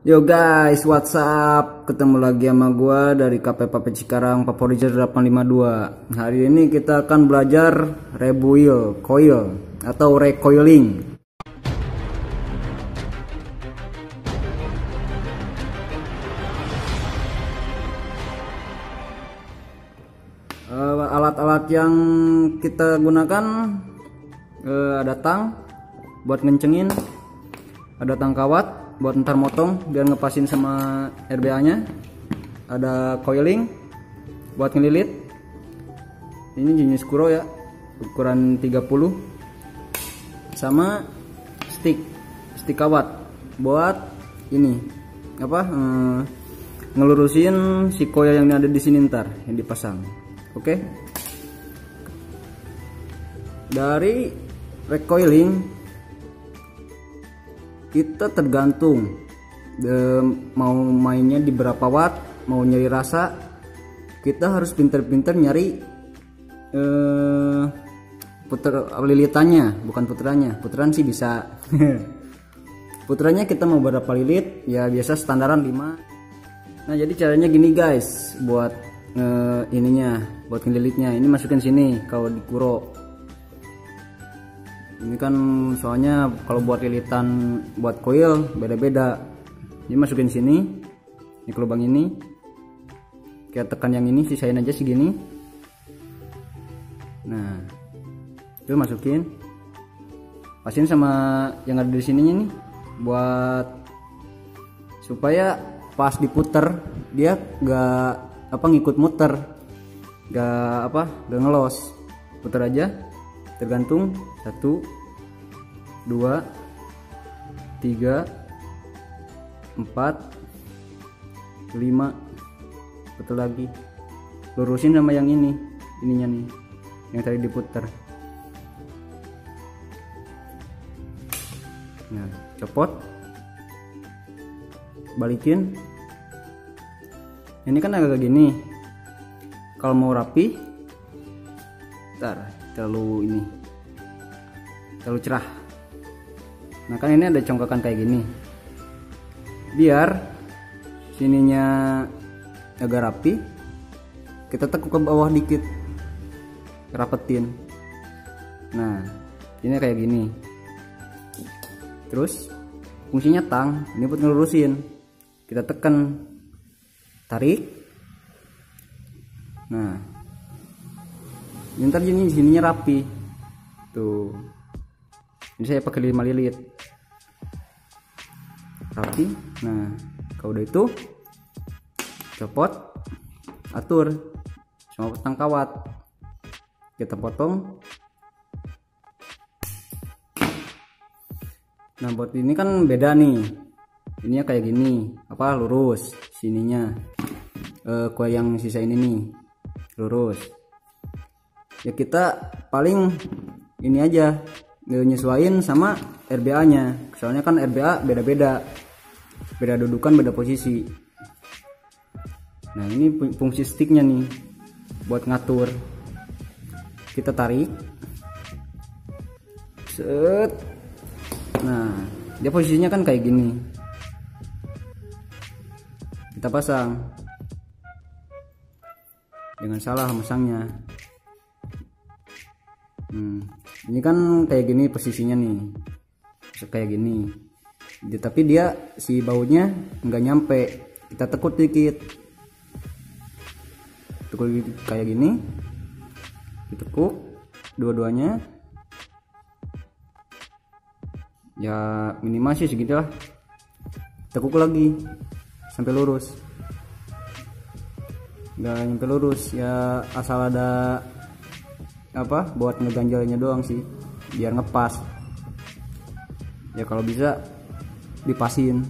Yo guys, what's up? Ketemu lagi sama gua dari KPP Cikarang Paporizer 852. Hari ini kita akan belajar rebuil coil atau recoiling. Alat-alat yang kita gunakan ada tang buat ngencengin, ada tang kawat buat ntar motong biar ngepasin sama RBA nya, ada coiling buat ngelilit. Ini jenis kuro ya, ukuran 30, sama stick kawat buat ini ngelurusin si coil yang ada di sini ntar yang dipasang. Oke. Dari recoiling kita tergantung mau mainnya di berapa watt, mau nyari rasa. Kita harus pinter-pinter nyari lilitannya, bukan puterannya. Puteran sih bisa. Puterannya kita mau berapa lilit? Ya biasa standaran 5. Nah, jadi caranya gini guys, buat buat ngelilitnya. Ini masukin sini kalau di kuro. Ini kan soalnya kalau buat lilitan buat coil beda-beda. Ini masukin sini, ini ke lubang ini. Kita tekan yang ini, sisain aja segini. Nah, itu masukin, pasin sama yang ada di sininya nih, buat supaya pas diputer dia gak ngikut muter, gak ngelos. Puter aja, tergantung 1 2 3 4 5. Putar lagi, lurusin sama yang ininya nih yang tadi diputer. Nah, copot, balikin. Ini kan agak gini, kalau mau rapi terlalu cerah. Nah kan ini ada congkakan kayak gini, biar sininya agak rapi, kita tekuk ke bawah dikit, rapetin. Nah ini kayak gini. Terus fungsinya tang ini buat ngelurusin, kita tekan, tarik. Nah ini ntar sininya rapi tuh. Ini saya pakai 5 lilit rapi. Nah kalau udah itu copot, atur sama tang kawat, kita potong. Nah buat ini kan beda nih, ininya kayak gini, lurus sininya. Kue yang sisa ini nih lurus. Ya kita paling ini aja nyesuaiin sama RBA nya, soalnya kan RBA beda dudukan, beda posisi. Nah ini fungsi sticknya nih buat ngatur. Kita tarik, set. Nah dia posisinya kan kayak gini, kita pasang. Jangan salah masangnya. Ini kan kayak gini posisinya nih, kayak gini. Tapi dia si bautnya nggak nyampe, kita tekuk dikit, kayak gini, ditekuk dua-duanya. Ya minimal sih segitulah. Tekuk lagi sampai lurus. Nggak nyampe lurus ya, asal ada buat ngeganjalnya doang sih, biar ngepas. Ya kalau bisa dipasin.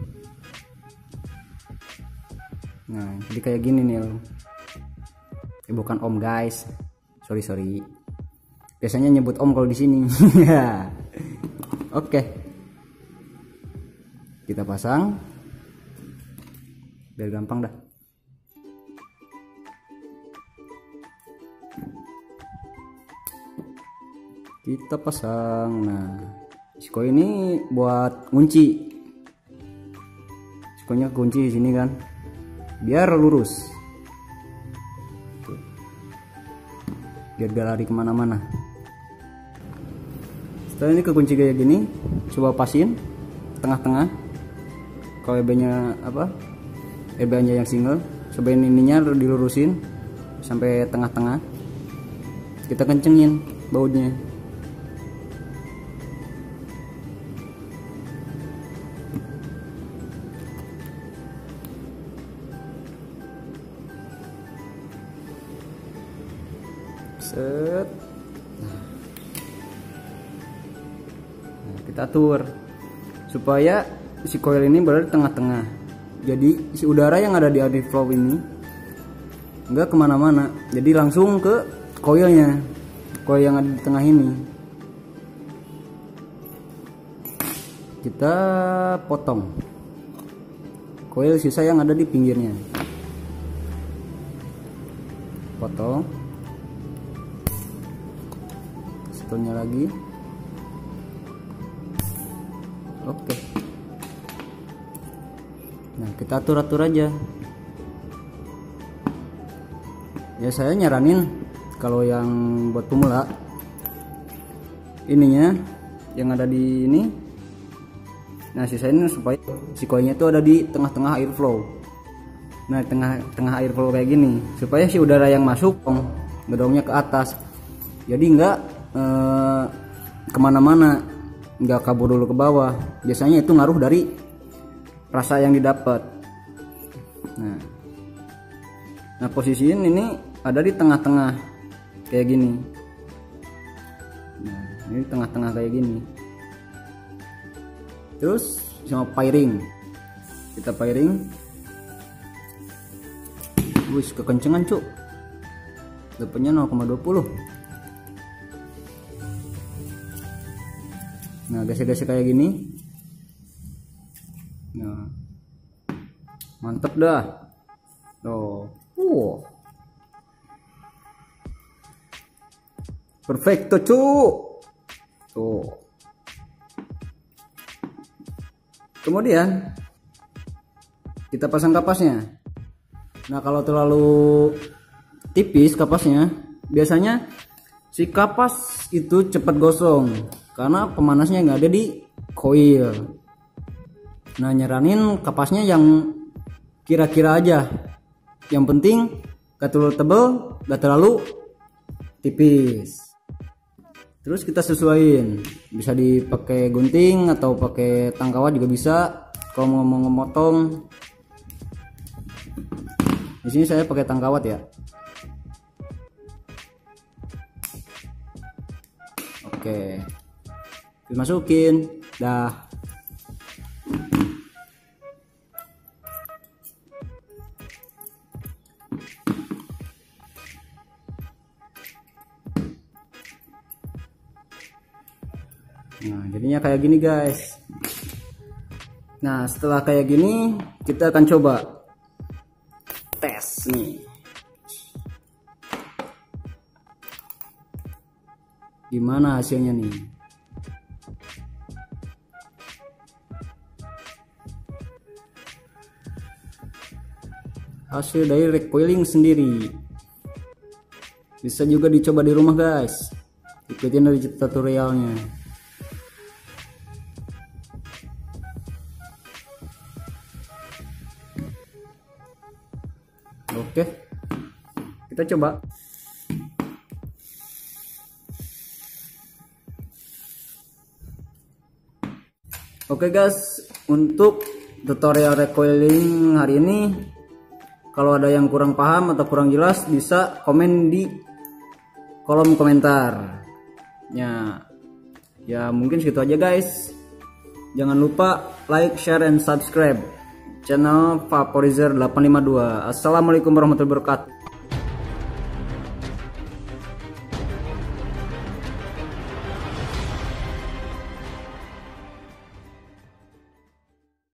Nah jadi kayak gini nih. Bukan om guys, sorry. Biasanya nyebut om kalau di sini. Oke, kita pasang biar gampang dah. Kita pasang. Nah, Siko ini buat ngunci. sikonya kunci di sini kan, biar lurus. Tuh. Biar gak lari kemana-mana. Setelah ini kekunci kayak gini, coba pasin tengah-tengah. Kalau EB-nya apa? EB-nya yang single, cobain ininya dilurusin sampai tengah-tengah. Kita kencengin bautnya. Set. Nah, kita atur supaya si coil ini berada di tengah-tengah. Jadi si udara yang ada di air flow ini enggak kemana-mana, jadi langsung ke coilnya, coil yang ada di tengah ini. Kita potong coil sisa yang ada di pinggirnya, potong, satunya lagi. Oke. Nah, kita atur-atur aja. Ya saya nyaranin kalau yang buat pemula, ininya yang ada di ini, nah sisain supaya si coilnya itu ada di tengah-tengah air flow. Nah, tengah air flow kayak gini supaya si udara yang masuk ngedorongnya ke atas, jadi nggak kemana-mana, nggak kabur dulu ke bawah. Biasanya itu ngaruh dari rasa yang didapat. Nah posisiin ini ada di tengah-tengah kayak gini. Nah, ini tengah-tengah kayak gini. Terus sama pairing, kita pairing. Wih, kekencengan cuk, dapatnya 0,20. Nah, gesek-gesek kayak gini. Nah, mantep dah. Tuh, perfecto cuk. Tuh. Kemudian kita pasang kapasnya. Nah, kalau terlalu tipis kapasnya, biasanya si kapas itu cepat gosong karena pemanasnya nggak ada di coil. Nah, nyaranin kapasnya yang kira-kira aja. Yang penting gak terlalu tebal, gak terlalu tipis. Terus kita sesuaiin, bisa dipakai gunting atau pakai tang kawat juga bisa. Kalau mau memotong, di sini saya pakai tang kawat ya. Oke, dimasukin, dah. Nah, jadinya kayak gini guys. Nah, setelah kayak gini kita akan coba tes nih. Gimana hasilnya nih? Hasil dari recoiling sendiri. Bisa juga dicoba di rumah guys. Ikutin dari tutorialnya. Oke, kita coba. Oke guys, untuk tutorial recoiling hari ini, kalau ada yang kurang paham atau kurang jelas bisa komen di kolom komentar. Ya mungkin segitu aja guys. Jangan lupa like, share, and subscribe channel Vaporizer 852. Assalamualaikum warahmatullahi wabarakatuh.